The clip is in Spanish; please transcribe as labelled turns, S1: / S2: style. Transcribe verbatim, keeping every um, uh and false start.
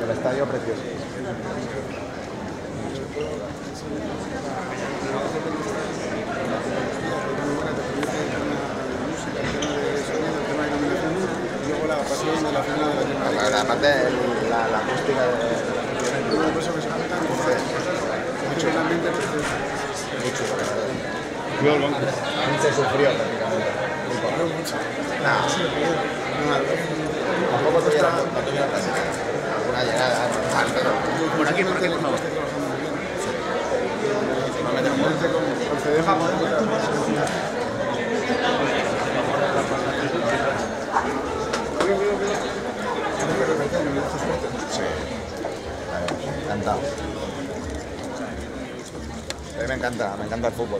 S1: el estadio precioso. Aparte la, la acústica de...
S2: Mucho el ambiente precioso.
S1: Mucho.
S3: Yo al banco.
S1: Se sufrió prácticamente.
S2: No mucho.
S1: No. Tampoco tuvieron alguna llegada. Pero...
S3: Por aquí, por aquí, por favor.
S1: No me tengo Sí. Encantado. A mí me encanta, me encanta el fútbol.